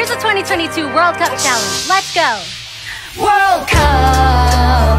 Here's the 2022 World Cup Challenge. Let's go! World Cup.